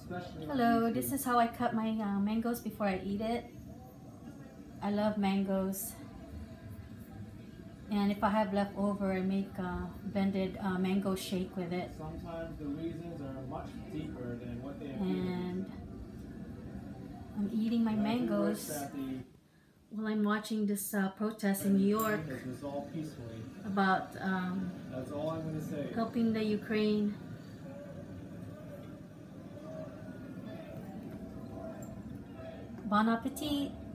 Hello, this is how I cut my mangoes before I eat it. I love mangoes, and if I have leftover, I make blended mango shake with it. Sometimes the reasons are much deeper than what they appear. And I'm eating my mangoes while I'm watching this protest in New York about That's all I'm going to say. helping the Ukraine. Bon appetit!